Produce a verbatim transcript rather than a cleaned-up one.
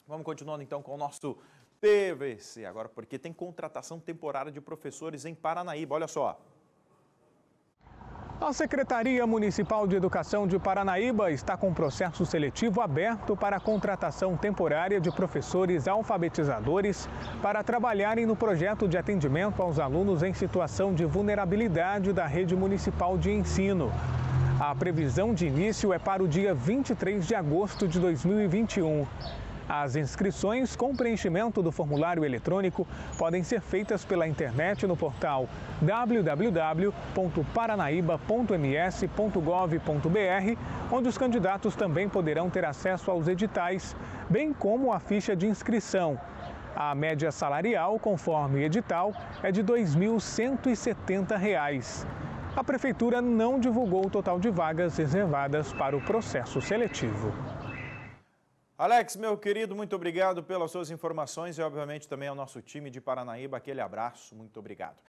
Vamos continuando então com o nosso P V C agora, porque tem contratação temporária de professores em Paranaíba. Olha só. A Secretaria Municipal de Educação de Paranaíba está com processo seletivo aberto para a contratação temporária de professores alfabetizadores para trabalharem no projeto de atendimento aos alunos em situação de vulnerabilidade da rede municipal de ensino. A previsão de início é para o dia vinte e três de agosto de dois mil e vinte e um. As inscrições com preenchimento do formulário eletrônico podem ser feitas pela internet no portal w w w ponto paranaíba ponto m s ponto gov ponto b r, onde os candidatos também poderão ter acesso aos editais, bem como a ficha de inscrição. A média salarial, conforme edital, é de dois mil cento e setenta reais. A Prefeitura não divulgou o total de vagas reservadas para o processo seletivo. Alex, meu querido, muito obrigado pelas suas informações e, obviamente, também ao nosso time de Paranaíba. Aquele abraço, muito obrigado.